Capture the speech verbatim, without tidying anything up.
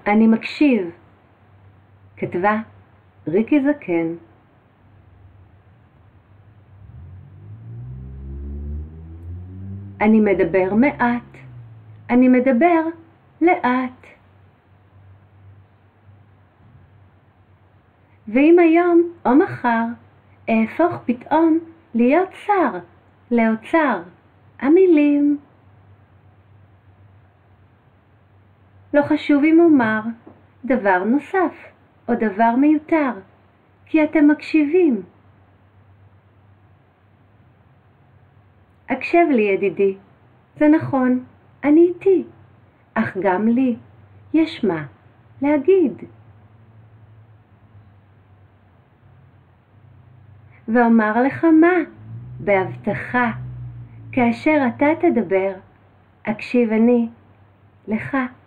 אני מקשיב. כתבה ריקי זקן. אני מדבר מעט, אני מדבר לאט. ואם היום או מחר אהפוך פתאום להיות שר, לאוצר המילים. לא חשוב אם אומר דבר נוסף או דבר מיותר, כי אתם מקשיבים. הקשב לי ידידי, זה נכון, אני איתי, אך גם לי יש מה להגיד. ואומר לך מה, בהבטחה, כאשר אתה תדבר, אקשיב אני לך.